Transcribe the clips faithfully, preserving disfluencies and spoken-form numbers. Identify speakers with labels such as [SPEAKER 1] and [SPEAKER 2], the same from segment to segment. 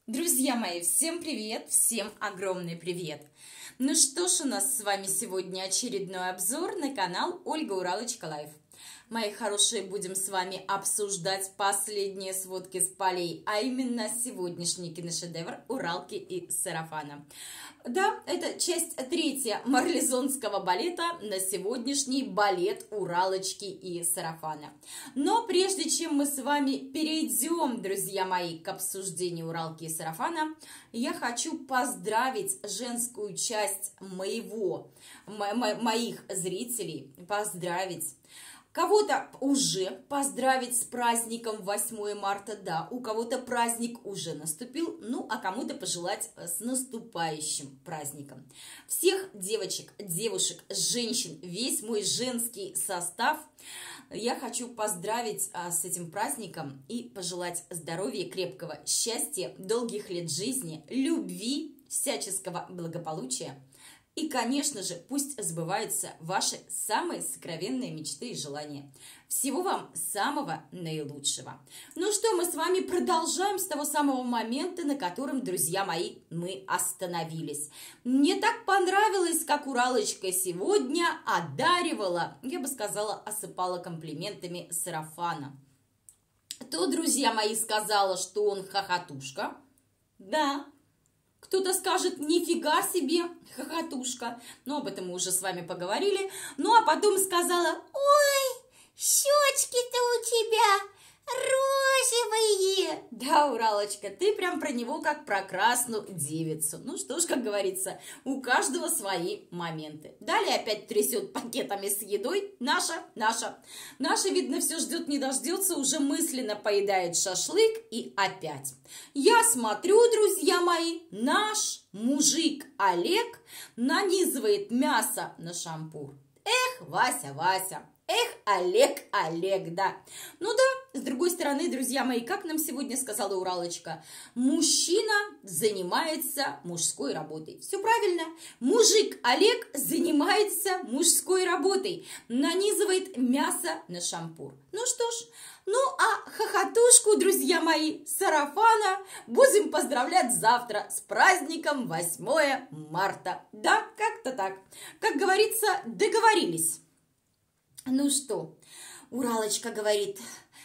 [SPEAKER 1] Друзья мои, всем привет, всем огромный привет! Ну что ж, у нас с вами сегодня очередной обзор на канал Ольга Уралочка Лайф. Мои хорошие, будем с вами обсуждать последние сводки с полей, а именно сегодняшний киношедевр «Уралки и сарафана». Да, это часть третья марлезонского балета на сегодняшний балет «Уралочки и сарафана». Но прежде чем мы с вами перейдем, друзья мои, к обсуждению «Уралки и сарафана», я хочу поздравить женскую часть моего, мо моих зрителей, поздравить. Кого-то уже поздравить с праздником восьмое марта, да, у кого-то праздник уже наступил, ну, а кому-то пожелать с наступающим праздником. Всех девочек, девушек, женщин, весь мой женский состав я хочу поздравить а, с этим праздником и пожелать здоровья, крепкого счастья, долгих лет жизни, любви, всяческого благополучия. И, конечно же, пусть сбываются ваши самые сокровенные мечты и желания. Всего вам самого наилучшего. Ну что, мы с вами продолжаем с того самого момента, на котором, друзья мои, мы остановились. Мне так понравилось, как Уралочка сегодня одаривала, я бы сказала, осыпала комплиментами сарафана. То, друзья мои, сказала, что он хохотушка. Да. Кто-то скажет, нифига себе, хохотушка. Но об этом мы уже с вами поговорили. Ну, а потом сказала, ой, щечки-то у тебя розовые. Да, Уралочка, ты прям про него как про красную девицу. Ну что ж, как говорится, у каждого свои моменты. Далее опять трясет пакетами с едой. Наша, наша. Наша, видно, все ждет, не дождется, уже мысленно поедает шашлык и опять. Я смотрю, друзья мои, наш мужик Олег нанизывает мясо на шампур. Эх, Вася, Вася. Эх, Олег, Олег, да. Ну да, с другой стороны, друзья мои, как нам сегодня сказала Уралочка, мужчина занимается мужской работой. Все правильно. Мужик Олег занимается мужской работой. Нанизывает мясо на шампур. Ну что ж, ну а хохотушку, друзья мои, сарафана будем поздравлять завтра с праздником восьмое марта. Да, как-то так. Как говорится, договорились. Ну что, Уралочка говорит,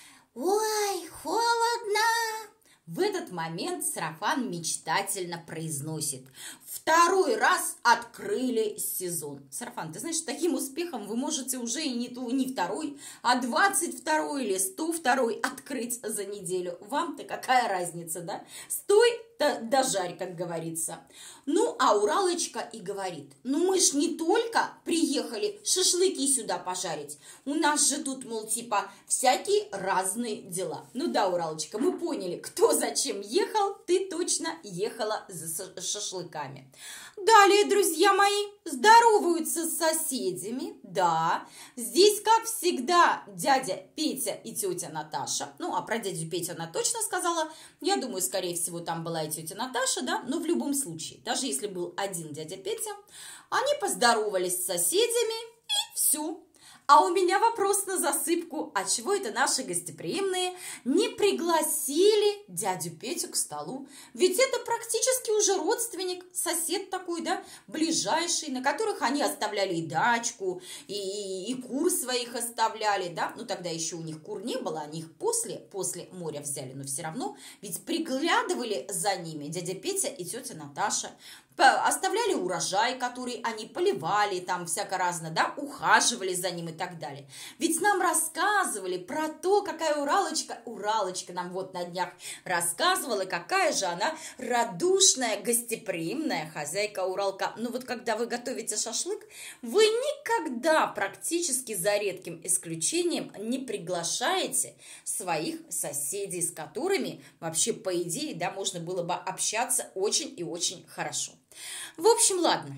[SPEAKER 1] ой, холодно. В этот момент сарафан мечтательно произносит, второй раз открыли сезон. Сарафан, ты знаешь, с таким успехом вы можете уже и не, ту, не второй, а двадцать второй или сто второй открыть за неделю. Вам-то какая разница, да? Стой да жарь, как говорится. Ну, а Уралочка и говорит, ну мы ж не только приехали шашлыки сюда пожарить, у нас же тут, мол, типа, всякие разные дела. Ну да, Уралочка, мы поняли, кто зачем ехал, ты точно ехала за шашлыками. Далее, друзья мои, здороваются с соседями, да, здесь, как всегда, дядя Петя и тетя Наташа, ну, а про дядю Петю она точно сказала, я думаю, скорее всего, там была и тетя Наташа, да, но в любом случае, даже если был один дядя Петя, они поздоровались с соседями и все. А у меня вопрос на засыпку, а чего это наши гостеприимные не пригласили дядю Петю к столу? Ведь это практически уже родственник, сосед такой, да, ближайший, на которых они оставляли и дачку, и, и, и кур своих оставляли, да. Ну, тогда еще у них кур не было, они их после, после моря взяли, но все равно ведь приглядывали за ними дядя Петя и тетя Наташа. Оставляли урожай, который они поливали, там всяко разно, да, ухаживали за ним и так далее. Ведь нам рассказывали про то, какая Уралочка, Уралочка нам вот на днях рассказывала, какая же она радушная, гостеприимная хозяйка Уралка. Ну вот когда вы готовите шашлык, вы никогда практически за редким исключением не приглашаете своих соседей, с которыми вообще, по идее, да, можно было бы общаться очень и очень хорошо. В общем, ладно,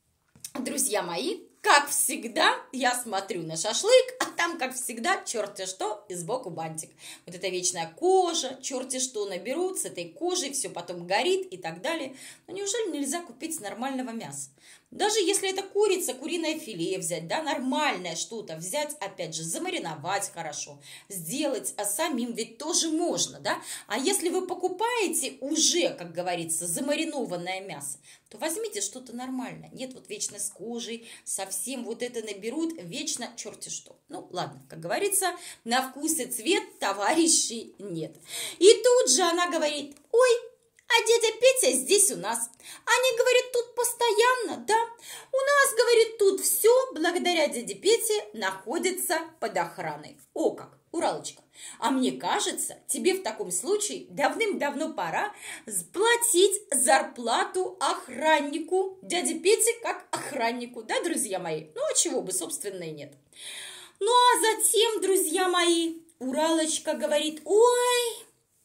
[SPEAKER 1] друзья мои, как всегда, я смотрю на шашлык, а там, как всегда, черти что, и сбоку бантик. Вот эта вечная кожа, черти что наберут, с этой кожей все потом горит и так далее. Но неужели нельзя купить нормального мяса? Даже если это курица, куриное филе взять, да, нормальное что-то взять, опять же, замариновать хорошо, сделать а самим ведь тоже можно, да. А если вы покупаете уже, как говорится, замаринованное мясо, то возьмите что-то нормальное. Нет, вот вечно с кожей, совсем вот это наберут, вечно черти что. Ну, ладно, как говорится, на вкус и цвет товарищей нет. И тут же она говорит: ой, а дядя Петя здесь у нас. Они, говорит, тут постоянно, да? У нас, говорит, тут все благодаря дяде Пете находится под охраной. О как, Уралочка, а мне кажется, тебе в таком случае давным-давно пора платить зарплату охраннику, дяде Пете как охраннику, да, друзья мои? Ну, а чего бы, собственно, и нет. Ну, а затем, друзья мои, Уралочка говорит: ой,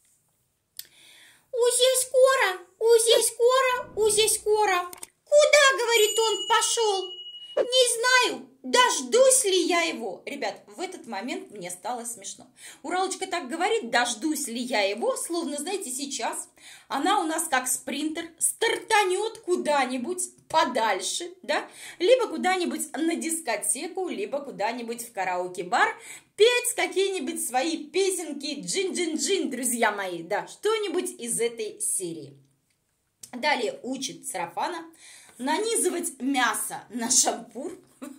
[SPEAKER 1] уже скоро, уже скоро, уже скоро. Куда, говорит, он пошел? Не знаю, дождусь ли я его. Ребят, в этот момент мне стало смешно. Уралочка так говорит: дождусь ли я его, словно, знаете, сейчас она у нас как спринтер стартанет куда-нибудь подальше, да, либо куда-нибудь на дискотеку, либо куда-нибудь в караоке-бар петь какие-нибудь свои песенки джин-джин-джин, друзья мои, да, что-нибудь из этой серии. Далее учит Сарафана нанизывать мясо на шампур.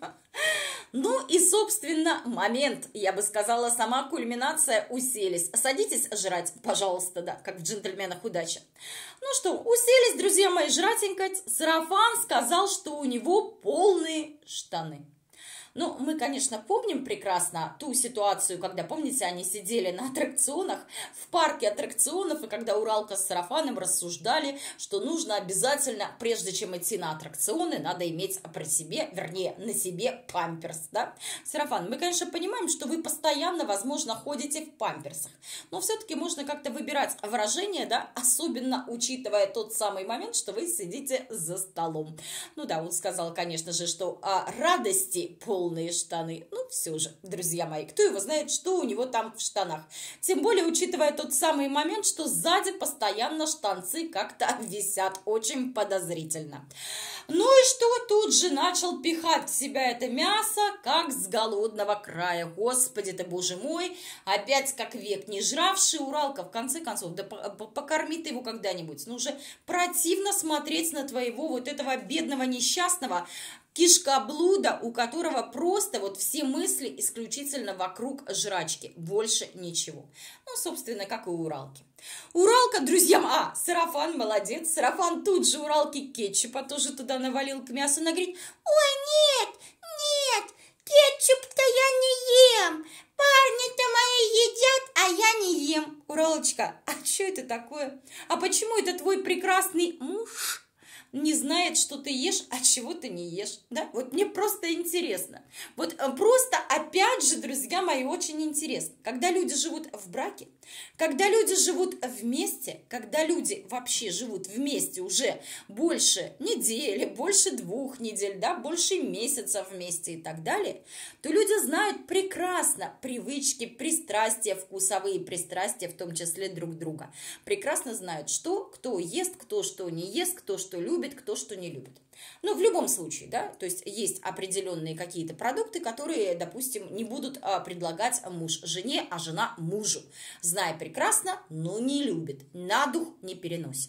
[SPEAKER 1] Ну и, собственно, момент, я бы сказала, сама кульминация: уселись. Садитесь жрать, пожалуйста, да, как в «Джентльменах удачи». Ну что, уселись, друзья мои, жратенькать. Сарафан сказал, что у него полные штаны. Ну, мы, конечно, помним прекрасно ту ситуацию, когда, помните, они сидели на аттракционах, в парке аттракционов, и когда Уралка с Сарафаном рассуждали, что нужно обязательно, прежде чем идти на аттракционы, надо иметь при себе, вернее, на себе памперс, да? Сарафан, мы, конечно, понимаем, что вы постоянно, возможно, ходите в памперсах, но все-таки можно как-то выбирать выражение, да, особенно учитывая тот самый момент, что вы сидите за столом. Ну да, он сказал, конечно же, что о радости пол полные штаны. Ну, все же, друзья мои, кто его знает, что у него там в штанах. Тем более, учитывая тот самый момент, что сзади постоянно штанцы как-то висят. Очень подозрительно. Ну и что, тут же начал пихать в себя это мясо, как с голодного края. Господи ты, боже мой, опять как век не жравший Уралка. В конце концов, да покорми ты его когда-нибудь. Ну, уже противно смотреть на твоего вот этого бедного несчастного кишкоблуда, у которого просто вот все мысли исключительно вокруг жрачки, больше ничего. Ну, собственно, как и у Уралки. Уралка, друзья, а, Сарафан молодец, Сарафан тут же Уралке кетчупа тоже туда навалил к мясу, она говорит: ой, нет, нет, кетчуп-то я не ем, парни-то мои едят, а я не ем. Уралочка, а что это такое? А почему это твой прекрасный муж не знает, что ты ешь, а чего ты не ешь, да? Вот мне просто интересно. Вот просто, опять же, друзья мои, очень интересно. Когда люди живут в браке, когда люди живут вместе, когда люди вообще живут вместе уже больше недели, больше двух недель, да, больше месяца вместе и так далее, то люди знают прекрасно привычки, пристрастия, вкусовые пристрастия, в том числе друг друга. Прекрасно знают, что кто ест, кто что не ест, кто что любит, кто что не любит. Но в любом случае, да, то есть есть определенные какие-то продукты, которые, допустим, не будут а, предлагать муж жене, а жена мужу, зная прекрасно, но не любит, на дух не переносит.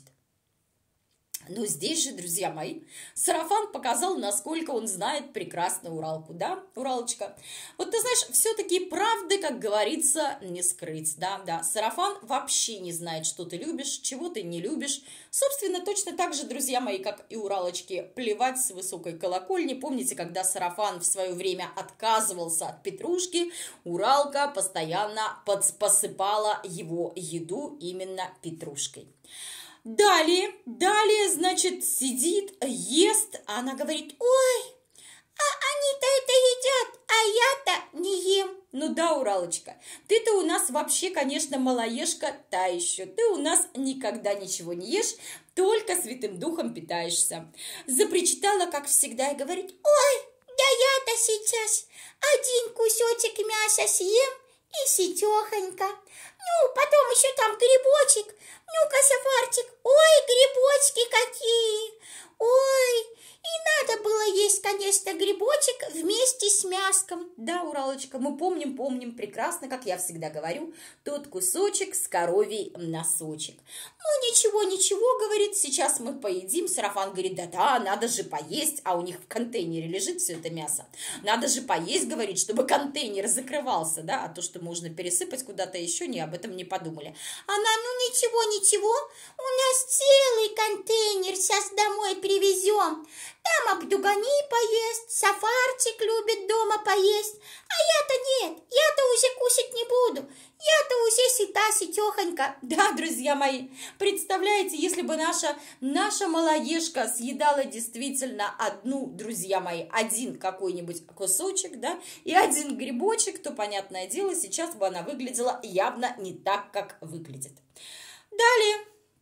[SPEAKER 1] Но здесь же, друзья мои, Сарафан показал, насколько он знает прекрасно Уралку, да, Уралочка? Вот ты знаешь, все-таки правды, как говорится, не скрыть, да, да. Сарафан вообще не знает, что ты любишь, чего ты не любишь. Собственно, точно так же, друзья мои, как и Уралочке, плевать с высокой колокольни. Помните, когда Сарафан в свое время отказывался от петрушки, Уралка постоянно посыпала его еду именно петрушкой. Далее, далее, значит, сидит, ест, а она говорит: ой, а они-то это едят, а я-то не ем. Ну да, Уралочка, ты-то у нас вообще, конечно, малоежка та еще. Ты у нас никогда ничего не ешь, только святым духом питаешься. Запричитала, как всегда, и говорит: ой, да я-то сейчас один кусочек мяса съем и ситехонько. Ну, потом еще там грибочек. Ну-ка, Сафарчик, ой, грибочки какие, ой, Надо было есть, конечно, грибочек вместе с мяском. Да, Уралочка, мы помним, помним прекрасно, как я всегда говорю, тот кусочек с коровий носочек. Ну, ничего, ничего, говорит, сейчас мы поедим. Сарафан говорит, да-да, надо же поесть, а у них в контейнере лежит все это мясо. Надо же поесть, говорит, чтобы контейнер закрывался, да, а то, что можно пересыпать куда-то еще, не об этом не подумали. Она, ну, ничего, ничего, у нас целый контейнер, сейчас домой привезем. Там Абдугани поест, Сафарчик любит дома поесть, а я-то нет, я-то уже кушать не буду, я-то уже сыта, сытехонька. Да, друзья мои, представляете, если бы наша, наша малоежка съедала действительно одну, друзья мои, один какой-нибудь кусочек, да, и один грибочек, то, понятное дело, сейчас бы она выглядела явно не так, как выглядит. Далее.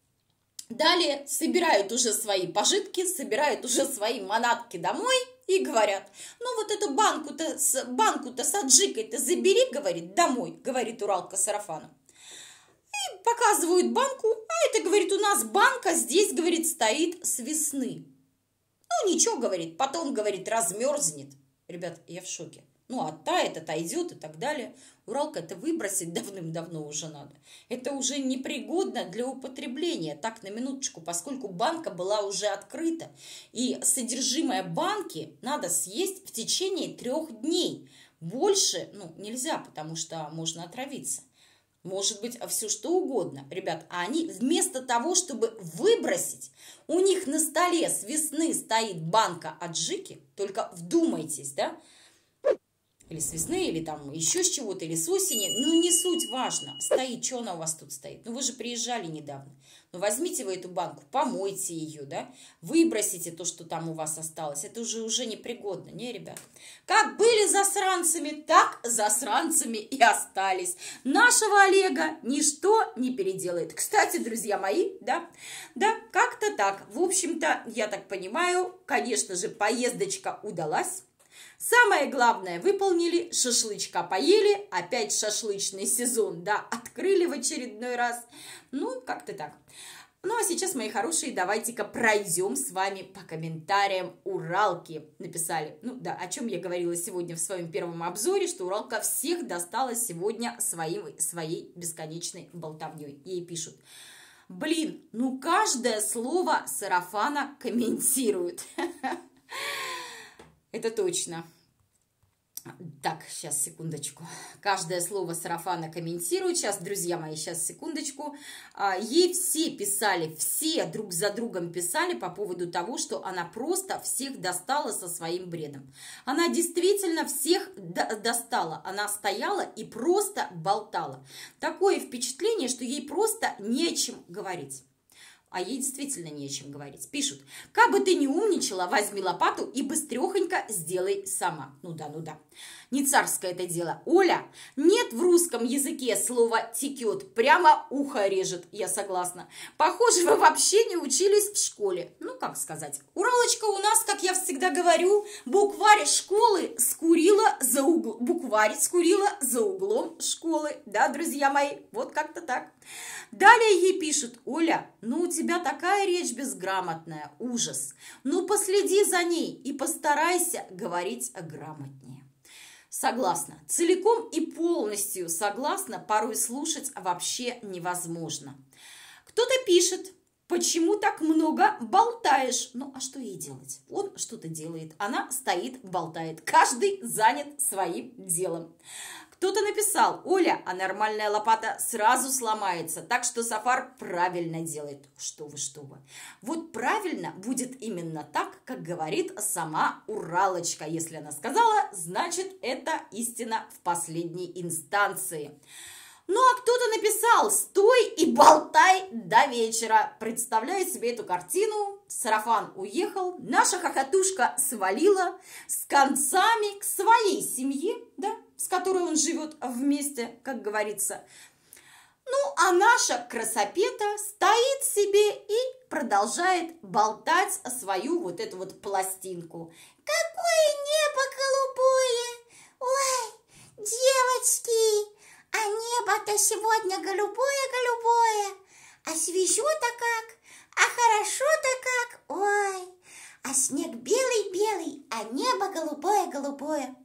[SPEAKER 1] Далее собирают уже свои пожитки, собирают уже свои манатки домой и говорят, ну вот эту банку-то с, банку-то с аджикой-то забери, говорит, домой, говорит Уралка Сарафану. И показывают банку, а это, говорит, у нас банка здесь, говорит, стоит с весны. Ну ничего, говорит, потом, говорит, размерзнет. Ребят, я в шоке. Ну, оттает, отойдет и так далее. Уралка это выбросить давным-давно уже надо. Это уже непригодно для употребления. Так, на минуточку, поскольку банка была уже открыта. И содержимое банки надо съесть в течение трех дней. Больше, ну, нельзя, потому что можно отравиться. Может быть, все что угодно. Ребят, а они вместо того, чтобы выбросить, у них на столе с весны стоит банка аджики. Только вдумайтесь, да? Или с весны, или там еще с чего-то, или с осени. Ну, не суть важно. Стоит, что она у вас тут стоит? Ну, вы же приезжали недавно. Ну, возьмите вы эту банку, помойте ее, да? Выбросите то, что там у вас осталось. Это уже, уже непригодно, не, ребят? Как были засранцами, так засранцами и остались. Нашего Олега ничто не переделает. Кстати, друзья мои, да, да, как-то так. В общем-то, я так понимаю, конечно же, поездочка удалась. Самое главное выполнили, шашлычка поели, опять шашлычный сезон, да, открыли в очередной раз. Ну, как-то так. Ну, а сейчас, мои хорошие, давайте-ка пройдем с вами по комментариям Уралки. Написали, ну да, о чем я говорила сегодня в своем первом обзоре, что Уралка всех достала сегодня своим, своей бесконечной болтовней. Ей пишут, блин, ну каждое слово Сарафана комментирует. Это точно. Так, сейчас, секундочку. Каждое слово Сарафана комментирует. Сейчас, друзья мои, сейчас, секундочку. Ей все писали, все друг за другом писали по поводу того, что она просто всех достала со своим бредом. Она действительно всех достала. Она стояла и просто болтала. Такое впечатление, что ей просто не о чем говорить. А ей действительно не о чем говорить. Пишут, как бы ты ни умничала, возьми лопату и быстрехонько сделай сама. Ну да, ну да. Не царское это дело. Оля, нет в русском языке слова «текет», прямо ухо режет, я согласна. Похоже, вы вообще не учились в школе. Ну, как сказать. Уралочка у нас, как я всегда говорю, букварь школы скурила за углом. Букварь скурила за углом школы. Да, друзья мои, вот как-то так. Далее ей пишут, Оля, ну у тебя такая речь безграмотная, ужас. Ну последи за ней и постарайся говорить грамотнее. Согласна, целиком и полностью согласна, порой слушать вообще невозможно. Кто-то пишет, почему так много болтаешь? Ну, а что ей делать? Он что-то делает, она стоит, болтает. Каждый занят своим делом. Кто-то написал, Оля, а нормальная лопата сразу сломается, так что Сафар правильно делает. Что вы, что вы. Вот правильно будет именно так, как говорит сама Уралочка. Если она сказала, значит, это истина в последней инстанции. Ну, а кто-то написал, стой и болтай до вечера. Представляю себе эту картину. Сарафан уехал, наша хохотушка свалила с концами к своей семье, да, с которой он живет вместе, как говорится. Ну, а наша красопета стоит себе и продолжает болтать свою вот эту вот пластинку. Какое небо голубое! Ой, девочки, а небо-то сегодня голубое-голубое, а свежо-то как, а хорошо-то как, ой, а
[SPEAKER 2] снег белый-белый, а небо голубое-голубое.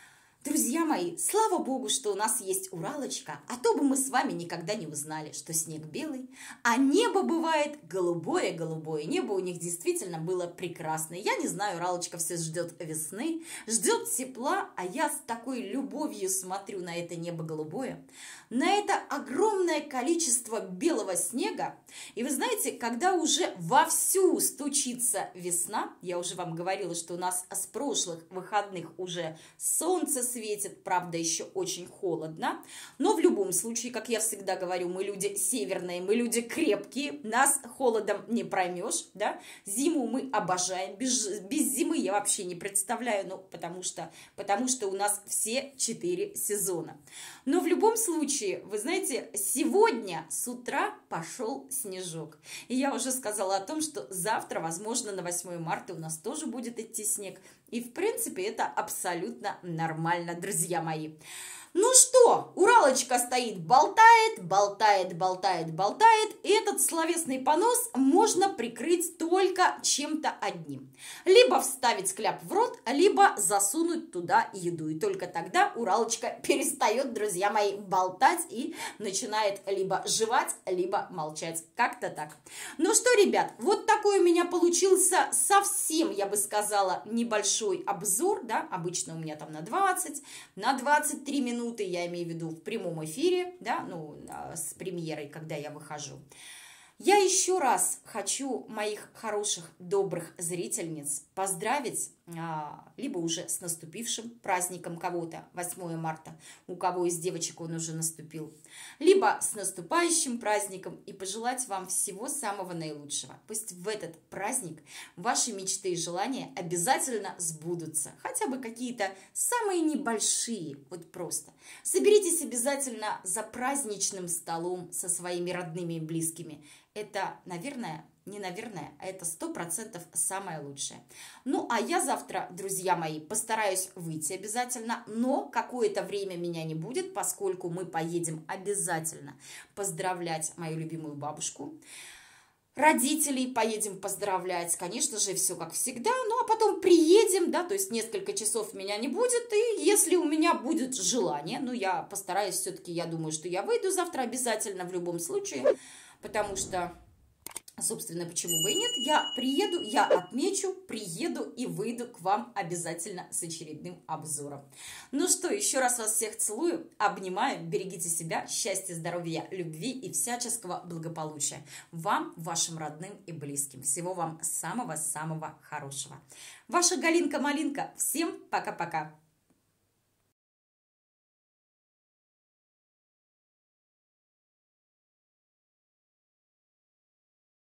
[SPEAKER 1] Друзья мои, слава богу, что у нас есть Уралочка, а то бы мы с вами никогда не узнали, что снег белый, а небо бывает голубое-голубое. Небо у них действительно было прекрасное. Я не знаю, Уралочка все ждет весны, ждет тепла, а я с такой любовью смотрю на это небо голубое, на это огромное количество белого снега. И вы знаете, когда уже вовсю стучится весна, я уже вам говорила, что у нас с прошлых выходных уже солнце светит, правда, еще очень холодно, но в любом случае, как я всегда говорю, мы люди северные, мы люди крепкие, нас холодом не проймешь, да, зиму мы обожаем, без, без зимы я вообще не представляю, ну, потому что, потому что у нас все четыре сезона. Но в любом случае, вы знаете, сегодня с утра пошел снежок, и я уже сказала о том, что завтра, возможно, на восьмое марта у нас тоже будет идти снег, и в принципе это абсолютно нормально, друзья мои. Ну что, Уралочка стоит, болтает, болтает, болтает, болтает. И этот словесный понос можно прикрыть только чем-то одним. Либо вставить кляп в рот, либо засунуть туда еду. И только тогда Уралочка перестает, друзья мои, болтать и начинает либо жевать, либо молчать. Как-то так. Ну что, ребят, вот такой у меня получился совсем, я бы сказала, небольшой обзор. Да? Обычно у меня там на двадцать, на двадцать три минуты. Я имею в виду в прямом эфире, да, ну, с премьерой, когда я выхожу. Я еще раз хочу моих хороших, добрых зрительниц поздравить, а, либо уже с наступившим праздником кого-то, восьмое марта, у кого из девочек он уже наступил, либо с наступающим праздником и пожелать вам всего самого наилучшего. Пусть в этот праздник ваши мечты и желания обязательно сбудутся, хотя бы какие-то самые небольшие, вот просто. Соберитесь обязательно за праздничным столом со своими родными и близкими. Это, наверное, не наверное, а это сто процентов самое лучшее. Ну, а я завтра, друзья мои, постараюсь выйти обязательно, но какое-то время меня не будет, поскольку мы поедем обязательно поздравлять мою любимую бабушку. Родителей поедем поздравлять, конечно же, все как всегда, ну, а потом приедем, да, то есть несколько часов меня не будет, и если у меня будет желание, ну, я постараюсь все-таки, я думаю, что я выйду завтра обязательно в любом случае, потому что, собственно, почему бы и нет, я приеду, я отмечу, приеду и выйду к вам обязательно с очередным обзором. Ну что, еще раз вас всех целую, обнимаю, берегите себя, счастья, здоровья, любви и всяческого благополучия вам, вашим родным и близким. Всего вам самого-самого хорошего. Ваша Галинка-малинка. Всем пока-пока.